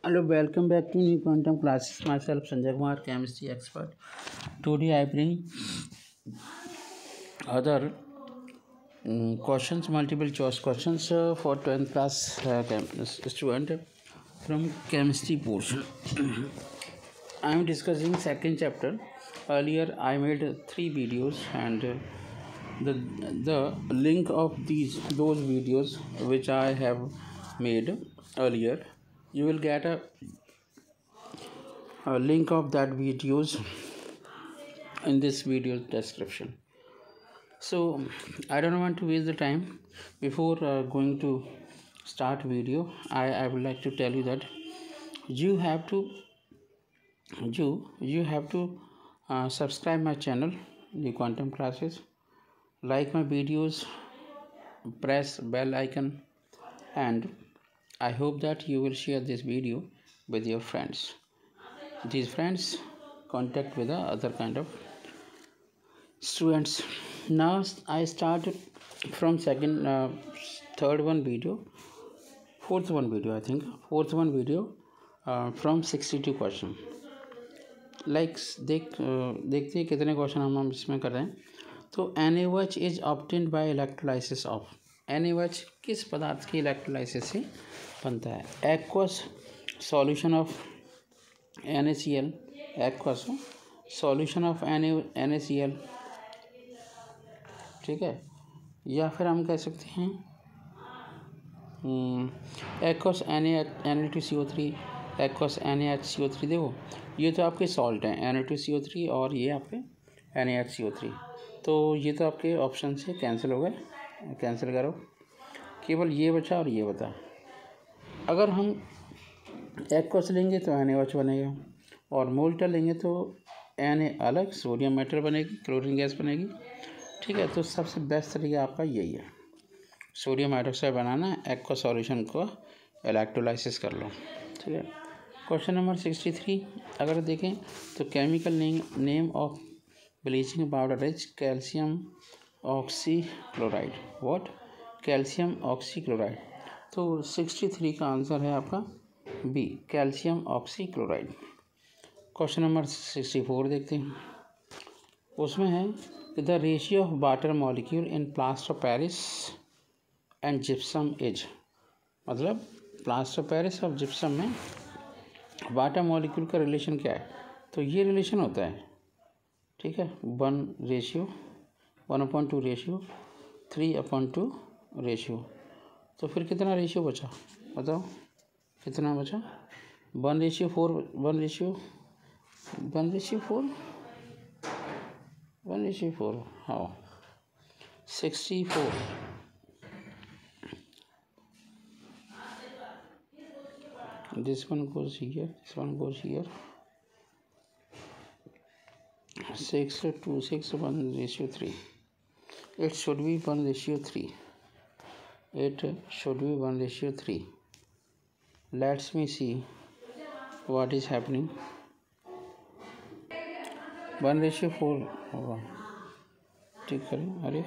Hello, welcome back to new quantum classes. Myself Sanjay Kumar, chemistry expert. Today I bring other questions, multiple choice questions for 10th class student from chemistry portion. I am discussing second chapter. Earlier I made 3 videos and the the link of those videos which I have made earlier, you will get a link of that videos in this video description. So I don't want to waste the time. Before going to start video, I would like to tell you that you have to you have to subscribe my channel, the quantum classes, like my videos, press bell icon, and I hope that you will share this video with your friends. These friends contact with the other kind of students. Now I start from third one video, fourth one video, I think fourth one video from 62 question. देखते हैं कितने question हम इसमें कर रहे हैं. तो NaOH is obtained by electrolysis of. NaOH किस पदार्थ की इलेक्ट्रोलाइसिस से बनता है? Aqueous solution of NaCl, aqueous solution of NaCl, ठीक है. या फिर हम कह सकते हैं एक्वस Na2CO3, एक्वस NaHCO3. देखो ये तो आपके सॉल्ट हैं Na2CO3 और ये आपके NaHCO3. तो ये तो आपके ऑप्शन से कैंसिल हो गए, कैंसिल करो. केवल ये बचा और ये बता. अगर हम एक्वस लेंगे तो NaOH बनेगा और मोल्टा लेंगे तो Na अलग, सोडियम मेटल बनेगी, क्लोरीन गैस बनेगी. ठीक है. तो सबसे बेस्ट तरीका आपका यही है, सोडियम हाइड्रोक्साइड बनाना है, एक्वा सॉल्यूशन को इलेक्ट्रोलाइसिस कर लो. ठीक है. क्वेश्चन नंबर 63 अगर देखें तो chemical name of bleaching powder is calcium oxychloride. What? Calcium oxychloride. तो 63 का आंसर है आपका B, calcium oxychloride. Question number 64 देखते हैं. उसमें है the ratio of water molecule in plaster of Paris and gypsum is. मतलब प्लास्टर ऑफ पेरिस और जिप्सम में वाटर मॉलिक्यूल का रिलेशन क्या है? तो ये रिलेशन होता है, ठीक है, 1:2 रेशियो, 3:2 रेशियो. तो फिर कितना रेशियो बचा बताओ, कितना बचा? 1:4, 1:4. हाँ, 64. This one goes here, this one goes here. 6 to 6, 1:3. It should be 1:3. It should be 1:3. Let's me see what is happening. 1:4 होगा, ठीक करें. अरे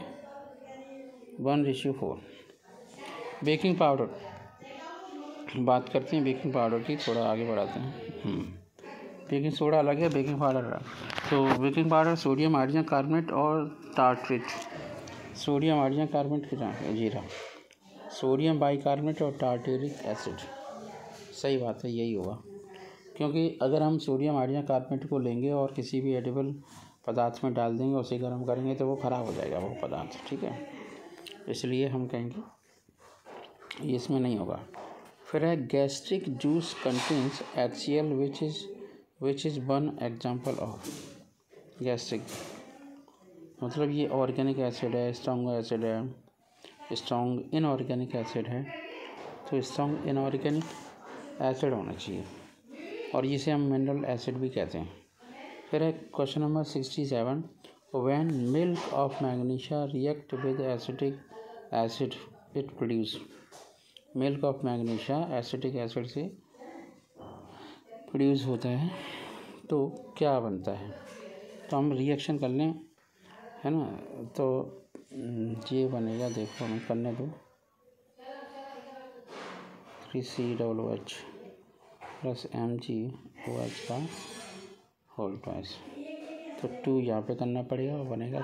1:4. बेकिंग पाउडर बात करते हैं, बेकिंग पाउडर की थोड़ा आगे बढ़ाते हैं. बेकिंग सोडा अलग है, बेकिंग पाउडर अलग. तो baking powder sodium hydrogen carbonate और टार्ट्रेट. सोडियम हाइड्रोजन कार्बोनेट कितना है? 0. सोडियम बाइकार्बोनेट और टार्टेरिक एसिड. सही बात है, यही होगा. क्योंकि अगर हम सोडियम हाइड्रोजन कार्बोनेट को लेंगे और किसी भी एडिबल पदार्थ में डाल देंगे, उसे गर्म करेंगे तो वो ख़राब हो जाएगा वो पदार्थ. ठीक है, इसलिए हम कहेंगे ये इसमें नहीं होगा. फिर है gastric juice contains HCl which is one example of. Gastric मतलब ये ऑर्गेनिक एसिड है, स्ट्रॉन्ग एसिड है, स्ट्रॉन्ग इनऑर्गेनिक एसिड है. तो स्ट्रॉन्ग इनऑर्गेनिक एसिड होना चाहिए और इसे हम मिनरल एसिड भी कहते हैं. फिर है question number 67. When milk of magnesia react with acetic acid it produce. Milk of magnesia acetic acid से प्रोड्यूस होता है तो क्या बनता है? तो हम रिएक्शन कर लें, है ना. तो ये बनेगा, देखो हमें करने दो. 3COOH प्लस MgOH का होल ट्वाइस। तो 2 यहाँ पे करना पड़ेगा और बनेगा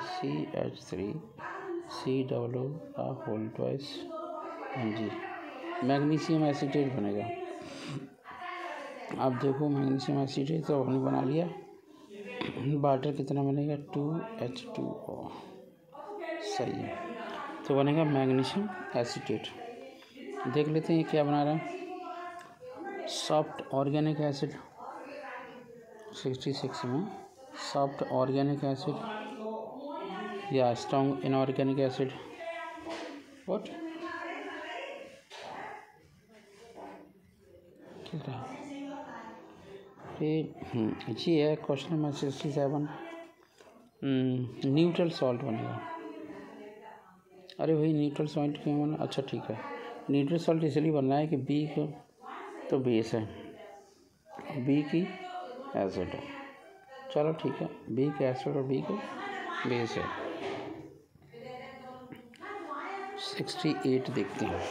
CH3COO का whole twice Mg। Magnesium acetate बनेगा। अब देखो मैग्नीशियम एसीटेट तो आपने बना लिया। वाटर कितना बनेगा 2H2O। सही है, तो बनेगा मैग्नीशियम एसीटेट। देख लेते हैं क्या बना रहा है। सॉफ्ट ऑर्गेनिक एसिड 66 में सॉफ्ट ऑर्गेनिक एसिड या स्ट्रॉन्ग इनऑर्गेनिक एसिड व्हाट ठीक है। ये है क्वेश्चन नंबर 67। न्यूट्रल सॉल्ट बनेगा। अरे भाई न्यूट्रल सॉल्ट क्यों बना? अच्छा ठीक है, न्यूट्रल सॉल्ट इसलिए बन रहा है कि बी को तो बेस है, बी की एसिड है। चलो ठीक है, बी के एसिड और बी को बेस है। 68 देखते हैं।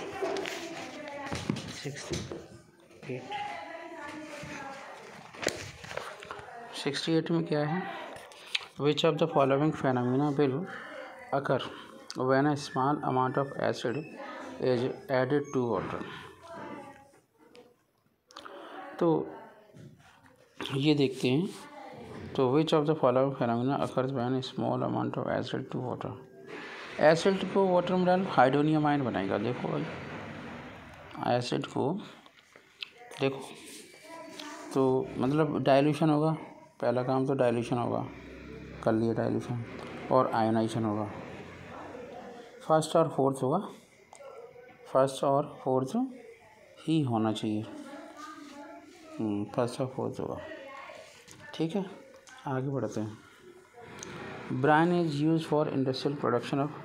68 में क्या है? Which of the following phenomena will occur when a small amount of acid is added to water. तो ये देखते हैं। तो which of the following phenomena occurs when a small amount of acid to water. Acid को water में डाल hydronium ion बनाएगा। देखो भाई एसिड को देखो, तो मतलब डाइल्यूशन होगा। पहला काम तो डाइल्यूशन होगा, कर लिया डाइल्यूशन, और आयनाइजेशन होगा। फर्स्ट और फोर्थ होगा, फर्स्ट और फोर्थ ही होना चाहिए। फर्स्ट और फोर्थ होगा। ठीक है, आगे बढ़ते हैं। Brine is use for industrial production of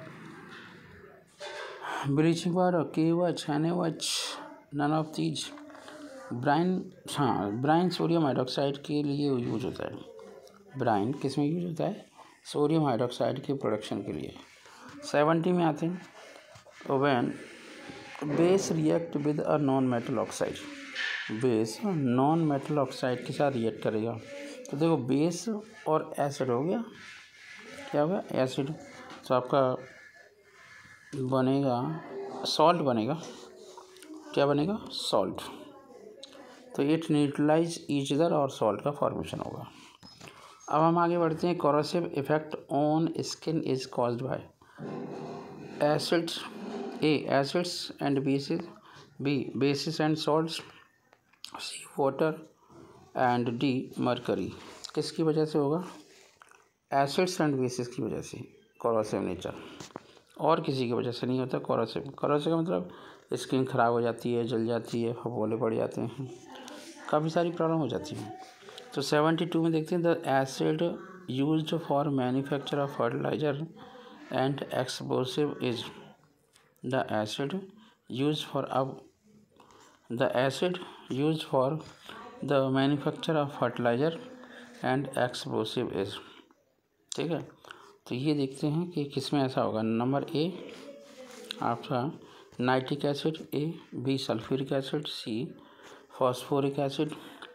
bleaching powder, KOH, NaOH, none of these. Brine, हाँ ब्राइन सोडियम हाइड्रोक्साइड के लिए यूज होता है। ब्राइन किस में यूज होता है? सोडियम हाइड्रोक्साइड के प्रोडक्शन के लिए। 70 में आते हैं। When base react with a non metal oxide, base non metal oxide के साथ रिएक्ट करेगा। तो देखो बेस और एसिड हो गया, क्या हुआ? एसिड। तो आपका बनेगा सॉल्ट बनेगा। क्या बनेगा? सॉल्ट। तो इट न्यूट्रलाइज ईच अदर और सॉल्ट का फॉर्मेशन होगा। अब हम आगे बढ़ते हैं। Corrosive effect on skin is caused by acids, A acids and bases, B bases and salts, C water and D mercury. किसकी वजह से होगा? एसिड्स एंड बेसिस की वजह से कोरोसिव नेचर, और किसी की वजह से नहीं होता। कोरोसिव, कोरोसिव का मतलब स्किन ख़राब हो जाती है, जल जाती है, फफोले पड़ जाते हैं, काफ़ी सारी प्रॉब्लम हो जाती है। तो 72 में देखते हैं। The acid used for manufacture of fertilizer and explosive is, the acid used for, अब the acid used for the manufacture of fertilizer and explosive is. ठीक है, तो ये देखते हैं कि किस में ऐसा होगा। नंबर ए आपका nitric acid, A, B sulphuric acid, C phosphoric acid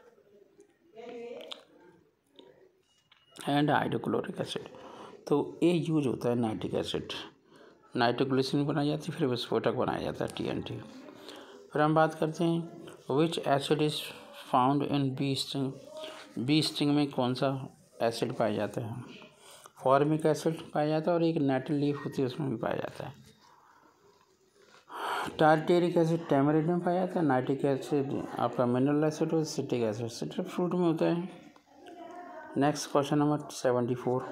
and hydrochloric acid. तो ए यूज होता है नाइट्रिक एसिड, नाइट्रोग्लिसरीन बनाई जाती है, फिर विस्फोटक बनाया जाता है TNT। फिर हम बात करते हैं which acid is found in bee sting. Bee sting में कौन सा एसिड पाया जाता है? फॉर्मिक एसिड पाया जाता है, और एक नेटल लीफ होती है उसमें भी पाया जाता है। टारटेरिक एसिड टैमरिंड में पाया जाता है। नाइट्रिक एसिड आपका मिनरल एसिड और सिट्रिक एसिड सिट्रिक फ्रूट में होता है। Next question number 74।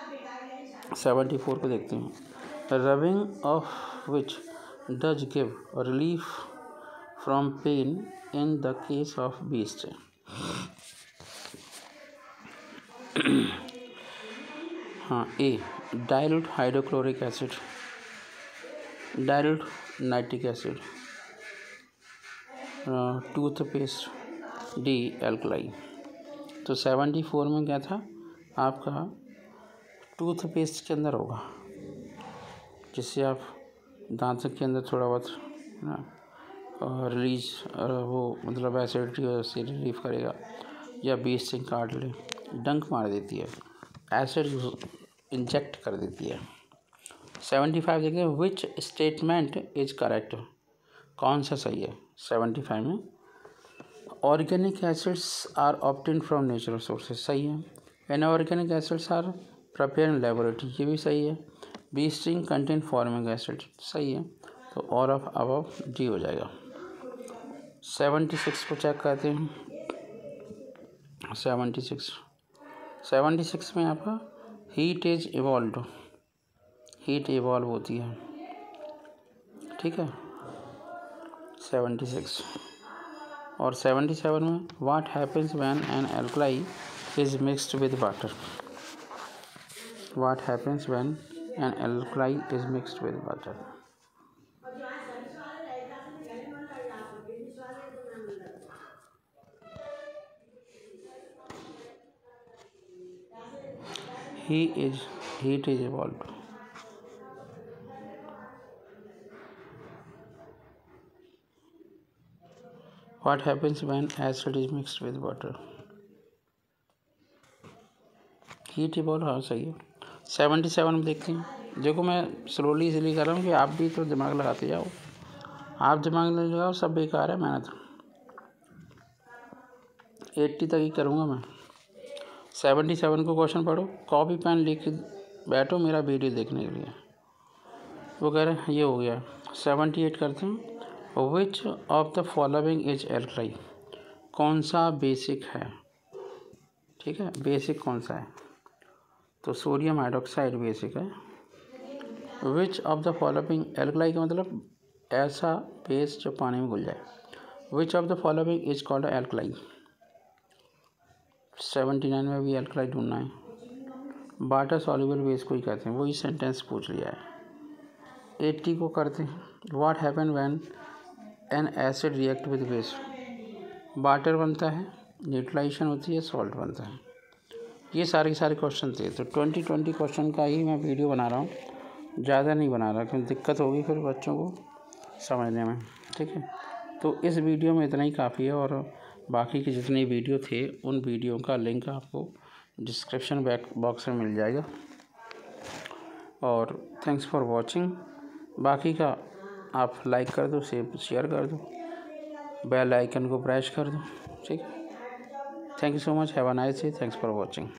74 को देखते हैं। Rubbing of which does give relief from pain in the case of bee sting. हाँ, A dilute hydrochloric acid, dilute nitric acid, toothpaste, D alkali. तो 74 में क्या था आपका? टूथपेस्ट के अंदर होगा, जिससे आप दांत के अंदर थोड़ा बहुत रिलीज वो मतलब एसिडिटी से रिलीव करेगा, या बी स्ट्रिंग काट ले, डंक मार देती है, एसिड इंजेक्ट कर देती है। 75 देखते हैं, विच स्टेटमेंट इज करेक्ट, कौन सा सही है 75 में। Organic acids are obtained from natural sources, सही है। Inorganic acids are prepare in laboratory, ये भी सही है। Bee sting contain formic acid, सही है। तो ऑल ऑफ अबव डी हो जाएगा। 76 को चेक करते हैं। 76 में आपका heat is evolve, heat evolve होती है, ठीक है 76। और 77 में what happens when an alkali is mixed with water, what happens when an alkali is mixed with water. heat is evolved। What happens when acid is mixed with water? Heat evolve, हाँ सही है। 77 में देखते हैं। देखो मैं slowly इसलिए कर रहा हूँ कि आप भी तो दिमाग लगाते जाओ, आप दिमाग नहीं लगाओ सब बेकार है मेहनत। 80 तक ही करूँगा मैं। 77 को क्वेश्चन पढ़ो, कॉपी पेन लेके बैठो मेरा वीडियो देखने के लिए। वो कह रहे हैं ये हो गया। 78 करते हैं, which of the following is alkali, कौन सा बेसिक है, ठीक है बेसिक कौन सा है, तो सोडियम हाइड्रोक्साइड बेसिक है। Which of the following, alkali का मतलब ऐसा बेस जो पानी में घुल जाए। Which of the following is called alkali, 79 में भी एल्कलाई ढूंढना है। वाटर सॉल्युबल बेस को ही कहते हैं, वही सेंटेंस पूछ लिया है। 80 को करते हैं, what happen when an acid react with base, water बनता है, न्यूट्रलाइजेशन होती है, सॉल्ट बनता है। ये सारे क्वेश्चन थे, तो 20 क्वेश्चन का ही मैं वीडियो बना रहा हूँ, ज़्यादा नहीं बना रहा क्योंकि दिक्कत होगी फिर बच्चों को समझने में, ठीक है। तो इस वीडियो में इतना ही काफ़ी है, और बाकी के जितने वीडियो थे उन वीडियो का लिंक आपको डिस्क्रिप्शन बॉक्स में मिल जाएगा। और थैंक्स फॉर वॉचिंग। बाकी का आप लाइक कर दो, शेयर कर दो, बेल आइकन को प्रेस कर दो, ठीक है। Thank you so much, have a nice day, thanks for watching.